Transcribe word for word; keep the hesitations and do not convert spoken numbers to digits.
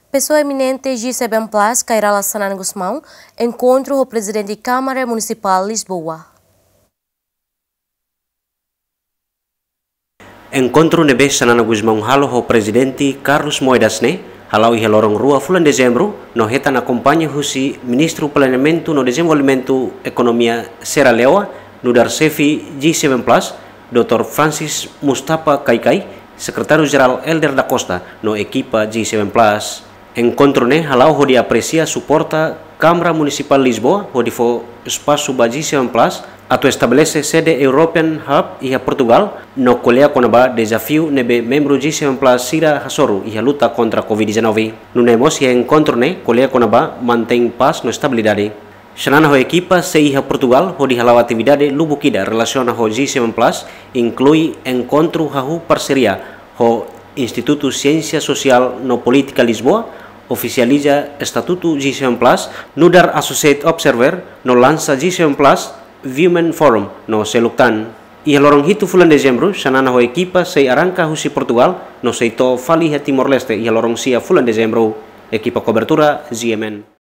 Pessoa eminente G sete Plus, Cairala Sanana Gusmão, encontro com o presidente da Câmara Municipal Lisboa. Encontro nebe Sanana Gusmão halo o presidente Carlos Moedas ne, halau e lorong rua fulan dezembro, no retan acompanha husi ministro planeamento no desenvolvimento economia Sierra Leoa, no Darsefi G sete Plus, doutor Francis Mustafa Kaikai, secretário-geral Elder da Costa, no equipa G sete Plus. Encontro ne halau ho aprecia suporta Câmara Municipal Lisboa, ho di fo espaço ba G sete Plus, atau estabelece sede European Hub iha Portugal, no kolea konaba desafio nebe membro G sete Plus sira hasoru iha luta contra covid dezenove. No nemos iha encontro ne kolea konaba mantém paz no estabilidade. Sanana ho equipa se iha Portugal ho di halau atividade lubukida relaciona ho G sete Plus, inclui encontro hahu parceria ho Instituto Ciência Social no Política Lisboa, oficializa Estatuto G sete Plus, Nudar Associate Observer, no lança G sete Plus, Women Forum, no Seluktan. E lorong hitu fulan dezembro, sanana ho equipa se arranca husi Portugal, no seito fali Timor Leste, e lorong sia fulan dezembro, equipa cobertura G M N.